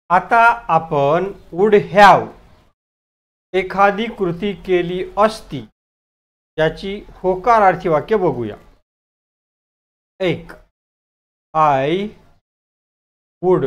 आता आपण would have एखादी कृती केली असती याची होकारार्थी वाक्य बघूया. एक, I would,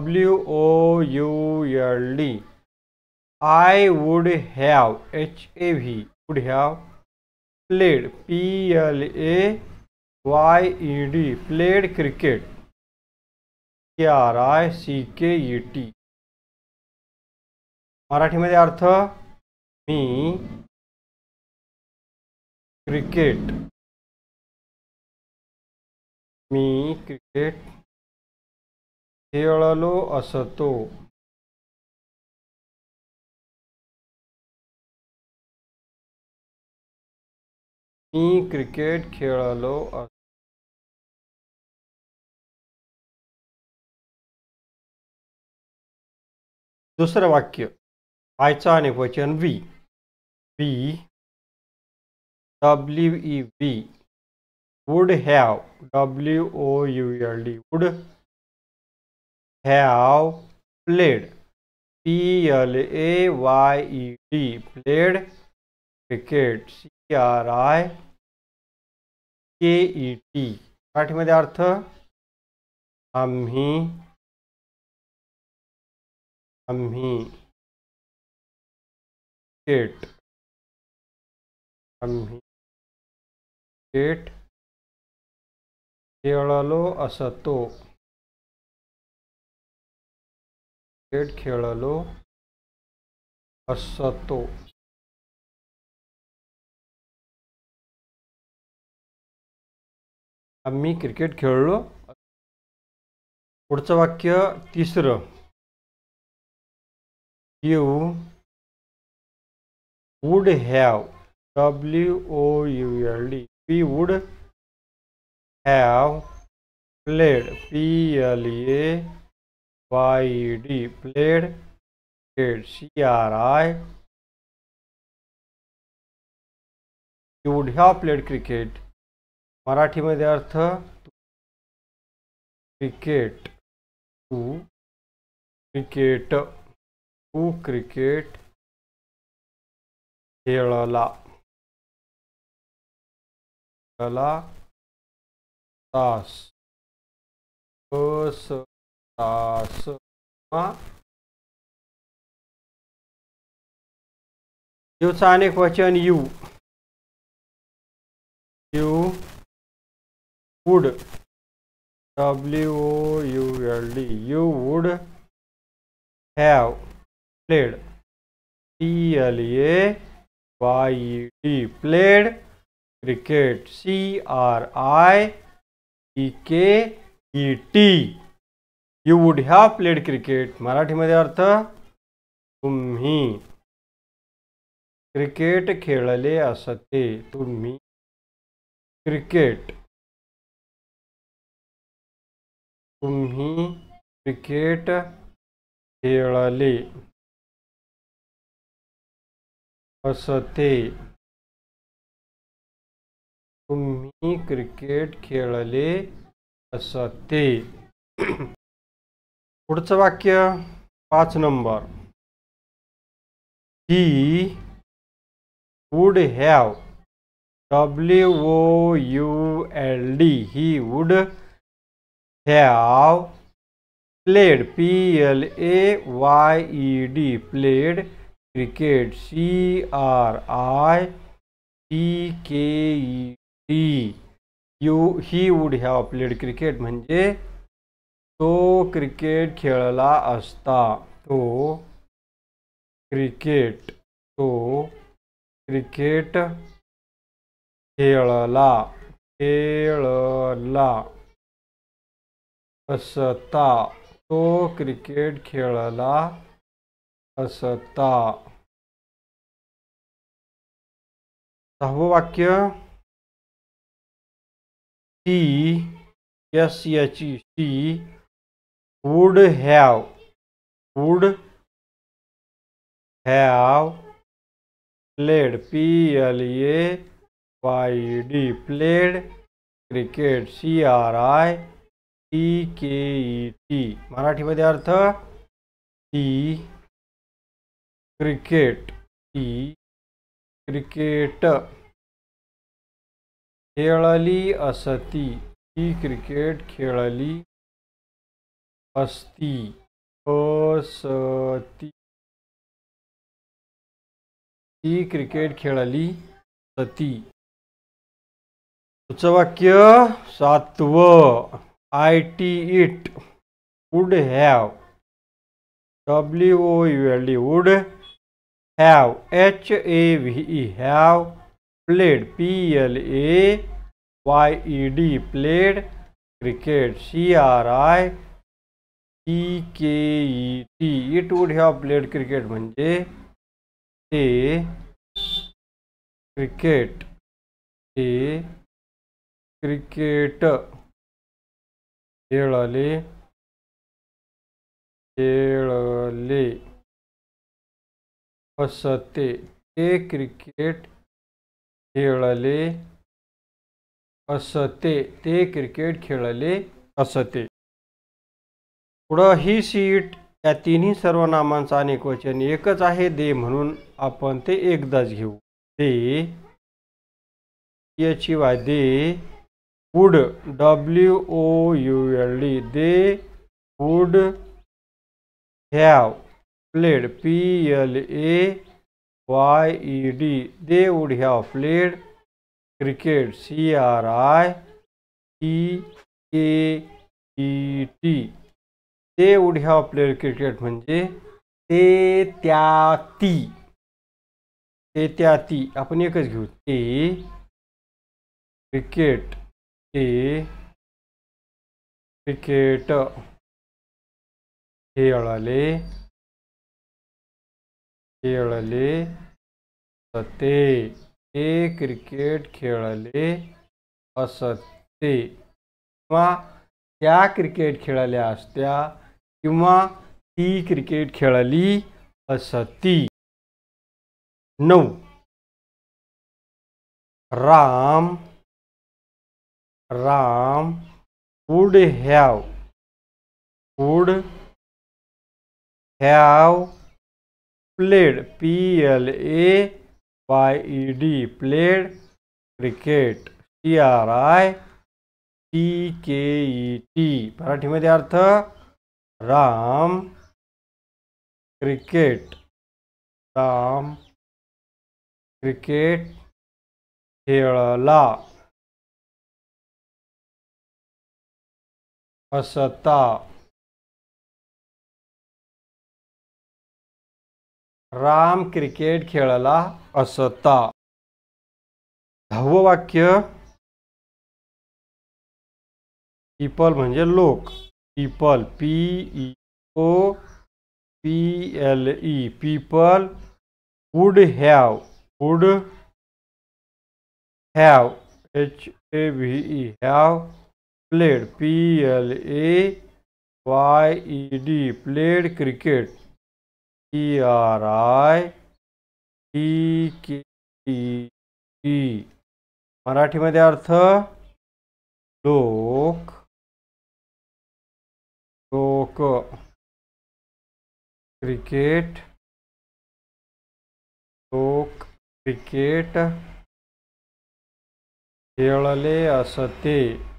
WOULD, I would have, HAV, would have played, PLAYED, played cricket, CRICKET. मराठीमध्ये अर्थ, मी क्रिकेट खेळलो असतो. मी क्रिकेट खेळलो असतो. दुसरं वाक्य, आयचा आणि वचन we, WEV, would have, WOULD, would have played, PLAYED, played cricket, CRIKET. मराठीमध्ये अर्थ, आम्ही क्रिकेट खेळलो असतो. आम्ही क्रिकेट खेळलो. पुढचं वाक्य तिसरं, you would have, WOULD, we would have played, PLAYED, played cricket, CRI, you would have played cricket. मराठीमध्ये अर्थ, तू क्रिकेट खेळला तास यूचा अनेक वचन you would, WOULD, you would have played, PLAYED, played cricket, CRIKET. You would have played cricket. मराठीमध्ये अर्थ, तुम्ही क्रिकेट खेळले असते. तुम्ही क्रिकेट खेळले असते. तुम्ही क्रिकेट खेळले असते. पुढचं वाक्य 5 number, he would have, WOULD, he would have played, PLAYED, played cricket, CRIKET. He would have played cricket म्हणजे तो क्रिकेट खेळला असता. तो क्रिकेट खेळला असता. तो क्रिकेट खेळला असता. 6वं वाक्य, she would have played, PLAYED, played cricket, CRIKET. मराठीमध्ये अर्थ, ती क्रिकेट खेळली असती, ती क्रिकेट खेळली असती, असती, ती क्रिकेट खेळली असती. पुढचं वाक्य 7. it would have, would, would have, have played, played, played cricket, cricket. it would have played cricket म्हणजे ते क्रिकेट खेळले असते, ते क्रिकेट खेळले असते, ते क्रिकेट खेळले असते. पुढं ही सीट या तिन्ही सर्वनामांचा अनेकवचन एकच आहे दे, म्हणून आपण ते एकदाच घेऊ. दे याची वाय they would, would, they would have played, played, they would have played cricket, cricket. they would have played cricket म्हणजे ते त्या ती आपण एकच घेऊ. ते क्रिकेट खेळले असते, ते क्रिकेट खेळले असते, किंवा त्या क्रिकेट खेळल्या असत्या, किंवा ती क्रिकेट खेळली असती. 9. Ram would have played, played, played cricket, cricket. मराठीमध्ये अर्थ राम क्रिकेट खेळला असता. राम क्रिकेट खेळला असता. 10वं वाक्य पीपल म्हणजे लोक. People PEOPLE people would have have played, PLAYED played cricket, CRICKET. मराठीमध्ये अर्थ लोक क्रिकेट खेळले असते.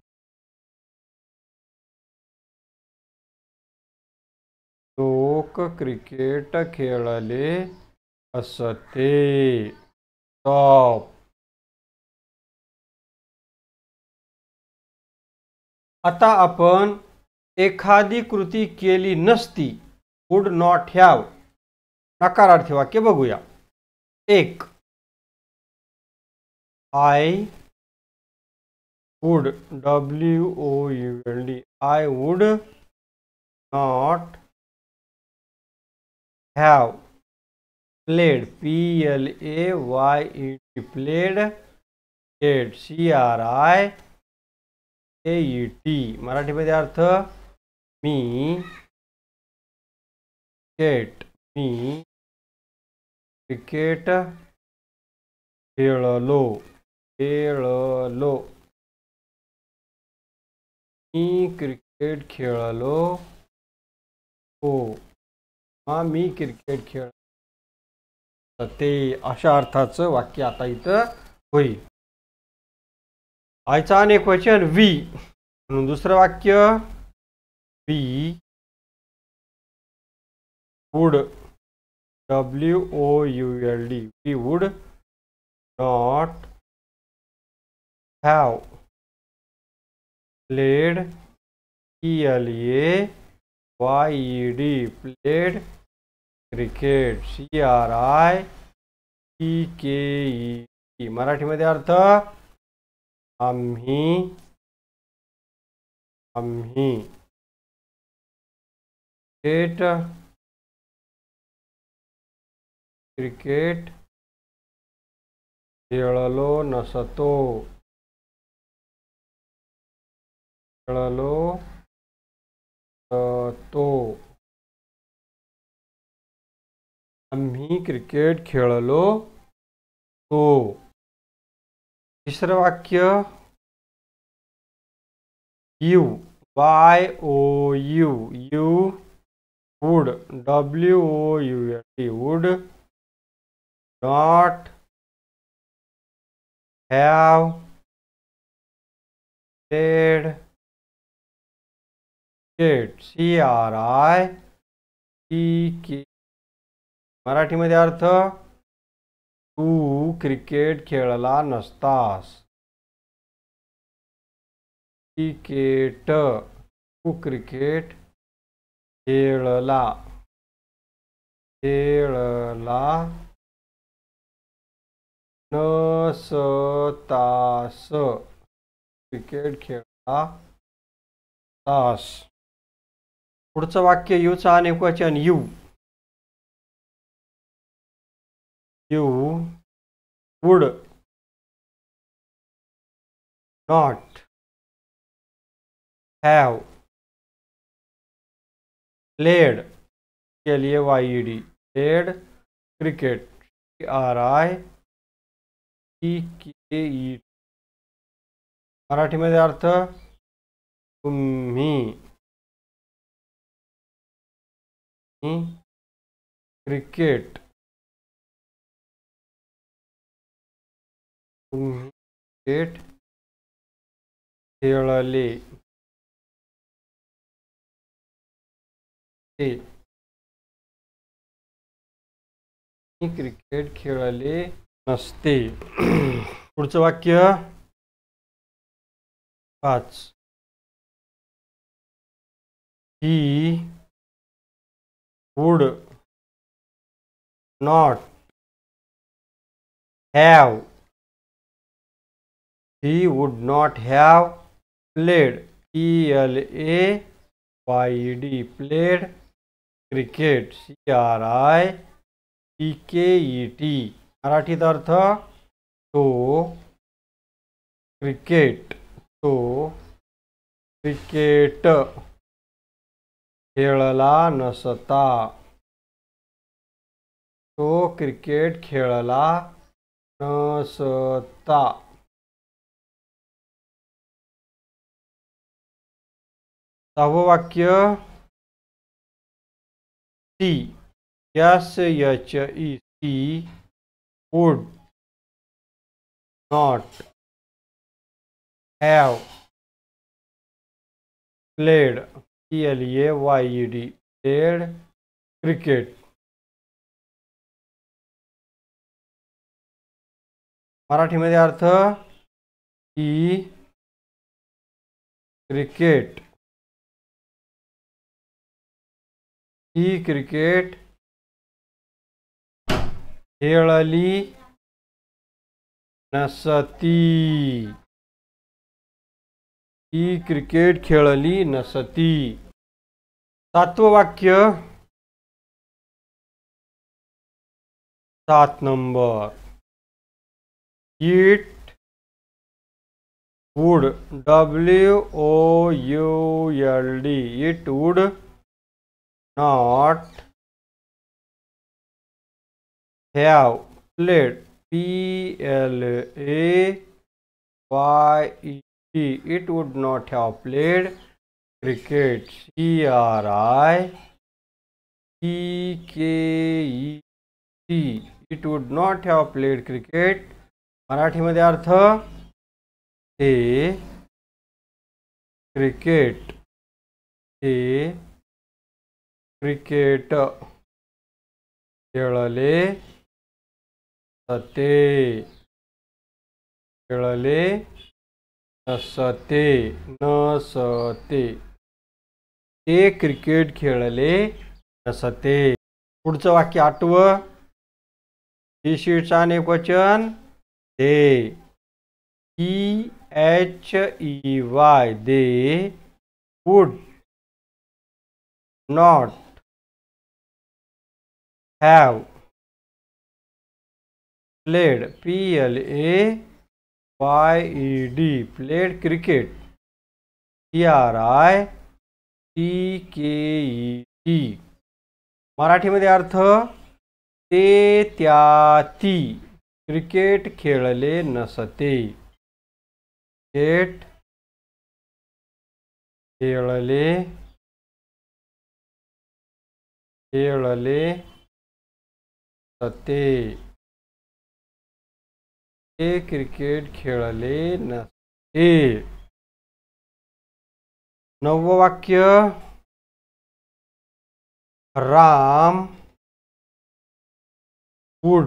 लोक क्रिकेट खेळले असते. टॉप. आता आपण एखादी कृती केली नसती, वुड नॉट हॅव, नकारार्थी वाक्य बघूया. 1. I would, WOULD, I would not have played, PLAYED, played CRIKET. मराठीमध्ये अर्थ मी क्रिकेट खेळलो. मी क्रिकेट खेळलो हो. मी क्रिकेट खेळ ते अशा अर्थाचं वाक्य आता इथं होईल. आयचा अनेक वचन वी म्हणून दुसरं वाक्य we would WOULD we would not have played PLAYED played cricket CRICKET. मराठीमध्ये अर्थ आम्ही क्रिकेट खेळलो नसतो. आम्ही क्रिकेट खेळलो तो. तिसरं वाक्य you YOU would WOULD would not have played cricket CRICKET. मराठीमध्ये अर्थ तू क्रिकेट खेळला नसतास. तू क्रिकेट खेळला नसतास. क्रिकेट खेळला तास. पुढचं वाक्य यूचा अनेक वचन you would not have played PLAYED played cricket CRICKET. मराठीमध्ये अर्थ तुम्ही क्रिकेट खेळले क्रिकेट खेळले नसते. पुढचं वाक्य 5 he would not have played PLAYED played cricket CRICKET. मराठीत अर्थ तो क्रिकेट खेळला नसता. तो क्रिकेट खेळला नसता. सहावं वाक्य SHEC would not have played PLAYED played cricket. मराठीमध्ये अर्थ ही क्रिकेट खेळली नसती. सातवं वाक्य 7 number it would WOULD it would not have played PLAYED it would not have played cricket T it would not have played cricket. मराठीमध्ये अर्थ ते क्रिकेट खेळले नसते. ते क्रिकेट खेळले नसते. पुढचं वाक्य आठवं. ही शीटचं अनेकवचन they. They would not have played played cricket cricket. मराठीमध्ये अर्थ ते ती क्रिकेट खेळले नसते. क्रिकेट खेळले नसते. ते क्रिकेट खेळले नसते. नववं वाक्य. Ram would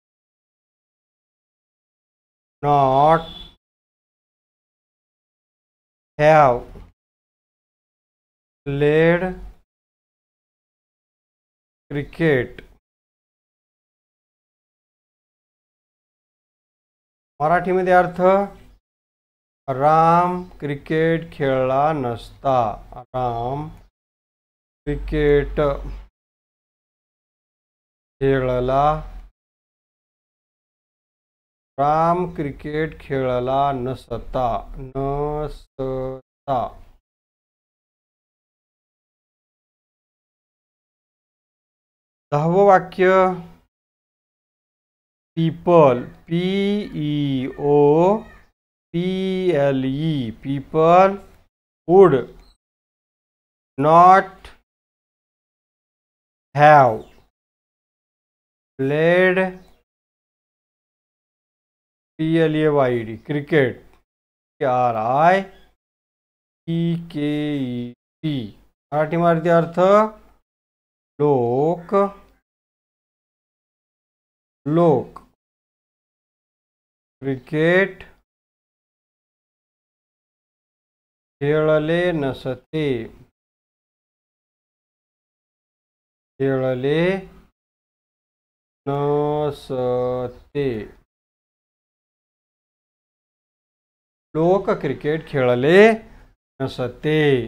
not have played cricket. मराठीमध्ये अर्थ राम क्रिकेट खेळला नसता. राम क्रिकेट खेळला नसता. 10वं वाक्य. People people would not have played cricket. मराठीमध्ये अर्थ लोक क्रिकेट खेळले नसते. लोक क्रिकेट खेळले नसते.